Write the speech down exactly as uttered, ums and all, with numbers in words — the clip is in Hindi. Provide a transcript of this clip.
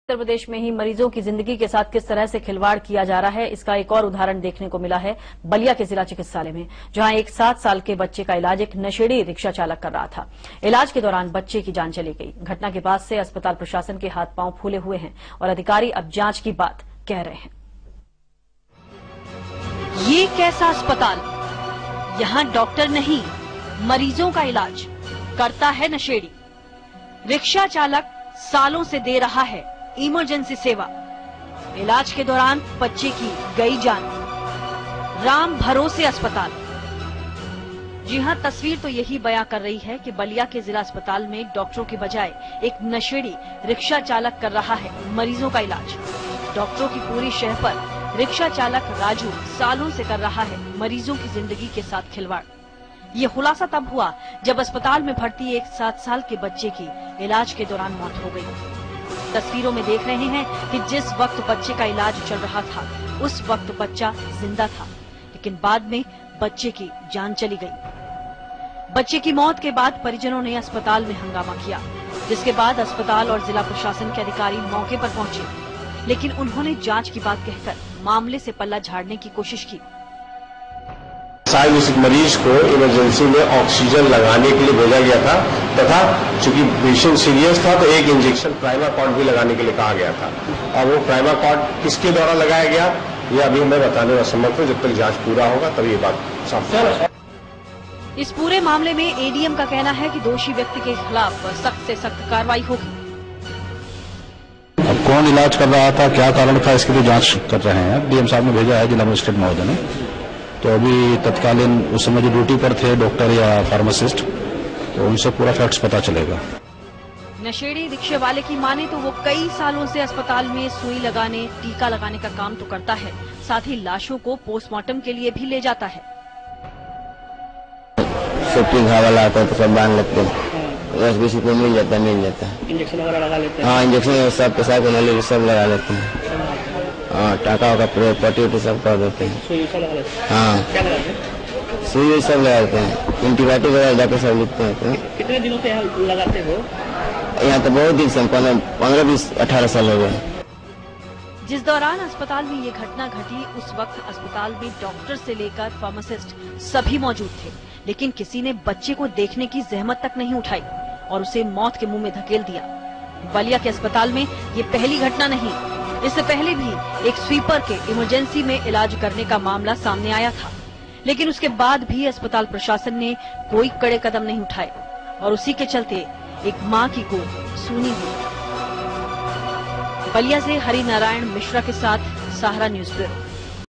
उत्तर प्रदेश में ही मरीजों की जिंदगी के साथ किस तरह से खिलवाड़ किया जा रहा है, इसका एक और उदाहरण देखने को मिला है बलिया के जिला चिकित्सालय में, जहां एक सात साल के बच्चे का इलाज एक नशेड़ी रिक्शा चालक कर रहा था। इलाज के दौरान बच्चे की जान चली गई। घटना के बाद से अस्पताल प्रशासन के हाथ पांव फूले हुए हैं और अधिकारी अब जांच की बात कह रहे हैं। ये कैसा अस्पताल, यहाँ डॉक्टर नहीं मरीजों का इलाज करता है नशेड़ी। रिक्शा चालक सालों से दे रहा है इमरजेंसी सेवा। इलाज के दौरान बच्चे की गई जान। राम भरोसे अस्पताल। जी हां, तस्वीर तो यही बयां कर रही है कि बलिया के जिला अस्पताल में डॉक्टरों की बजाय एक नशेड़ी रिक्शा चालक कर रहा है मरीजों का इलाज। डॉक्टरों की पूरी शह पर रिक्शा चालक राजू सालों से कर रहा है मरीजों की जिंदगी के साथ खिलवाड़। ये खुलासा तब हुआ जब अस्पताल में भर्ती एक सात साल के बच्चे की इलाज के दौरान मौत हो गई। तस्वीरों में देख रहे हैं कि जिस वक्त बच्चे का इलाज चल रहा था उस वक्त बच्चा जिंदा था, लेकिन बाद में बच्चे की जान चली गई। बच्चे की मौत के बाद परिजनों ने अस्पताल में हंगामा किया, जिसके बाद अस्पताल और जिला प्रशासन के अधिकारी मौके पर पहुंचे, लेकिन उन्होंने जांच की बात कहकर मामले से पल्ला झाड़ने की कोशिश की। सात वर्षीय मरीज को इमरजेंसी में ऑक्सीजन लगाने के लिए भेजा गया था तथा चूंकि पेशेंट सीरियस था तो एक इंजेक्शन प्राइमा कॉर्ड भी लगाने के लिए कहा गया था। अब वो प्राइमा कॉर्ड किसके द्वारा लगाया गया ये अभी हमें बताने में असमर्थ हूं। जब तक जांच पूरा होगा तब ये बात साफ होगा। इस पूरे मामले में एडीएम का कहना है कि दोषी व्यक्ति के खिलाफ सख्त से सख्त कार्रवाई होगी। अब कौन इलाज कर रहा था, क्या कारण था, इसकी भी जांच कर रहे हैं। डीएम साहब ने भेजा है जिला मजिस्ट्रेट महोदय ने, तो अभी तत्कालीन उस समय जो ड्यूटी पर थे डॉक्टर या फार्मासिस्ट, तो उनसे पूरा फैक्ट्स पता चलेगा। नशेड़ी रिक्शे वाले की माने तो वो कई सालों से अस्पताल में सुई लगाने, टीका लगाने का काम तो करता है, साथ ही लाशों को पोस्टमार्टम के लिए भी ले जाता है। सेफ्टी घाव आता है तो सब बांध लेते हैं, बस किसी को मिल जाता है मिल जाता है इंजेक्शन वगैरह लगा लेते हैं। हाँ, इंजेक्शन सब पेशा को नली सब लगा लेते हैं। हाँ, टाका वाका पट्टी उट्टी सब कर देते हैं। सुई सब लगा लेते हैं। हाँ, क्या लगाते हैं? सुई सब लगा देते हैं, एंटीबायोटिक वगैरह जाके सब लिखते हैं। कितने दिनों से यहाँ लगाते हो? यहाँ तो बहुत दिन से, पंद्रह बीस अठारह साल हो गए। जिस दौरान अस्पताल में ये घटना घटी उस वक्त अस्पताल में डॉक्टर से लेकर फार्मासिस्ट सभी मौजूद थे, लेकिन किसी ने बच्चे को देखने की जहमत तक नहीं उठाई और उसे मौत के मुंह में धकेल दिया। बलिया के अस्पताल में ये पहली घटना नहीं, इससे पहले भी एक स्वीपर के इमरजेंसी में इलाज करने का मामला सामने आया था, लेकिन उसके बाद भी अस्पताल प्रशासन ने कोई कड़े कदम नहीं उठाए और उसी के चलते एक मां की गोद सूनी हुई। बलिया से हरि नारायण मिश्रा के साथ सहारा न्यूज ब्यूरो।